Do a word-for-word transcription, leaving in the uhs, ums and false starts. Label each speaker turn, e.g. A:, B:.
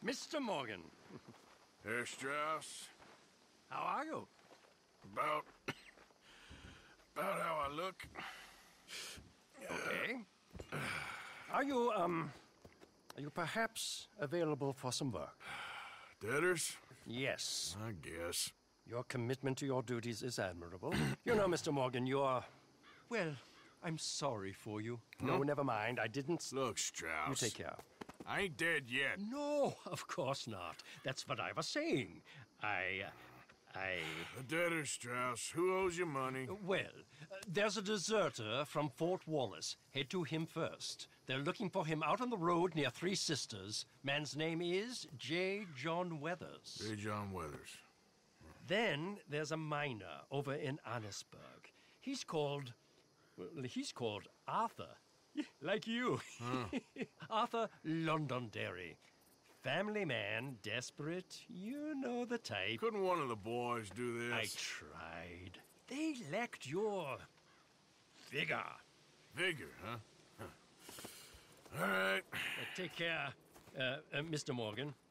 A: Mister Morgan.
B: Herr Strauss,
A: How are you?
B: about... about how I look.
A: Okay. Are you, um... Are you perhaps available for some work?
B: Debtors?
A: Yes.
B: I guess.
A: Your commitment to your duties is admirable. You know, Mister Morgan, you're... Well, I'm sorry for you. No,
B: Huh?
A: never mind. I didn't...
B: Look, Strauss.
A: You take care.
B: I ain't dead yet.
A: No, of course not. That's what I was saying. I... I...
B: The debtors, Strauss. Who owes you money?
A: Well, uh, there's a deserter from Fort Wallace. Head to him first. They're looking for him out on the road near Three Sisters. Man's name is J. John Weathers.
B: J. John Weathers.
A: Then there's a miner over in Annisburg. He's called... Well, he's called Arthur. Like you.
B: Huh.
A: Arthur Londonderry. Family man, desperate. You know the type.
B: Couldn't one of the boys do this?
A: I tried. They lacked your... vigor.
B: Vigor, huh? huh. All right.
A: Uh, take care, uh, uh, Mister Morgan.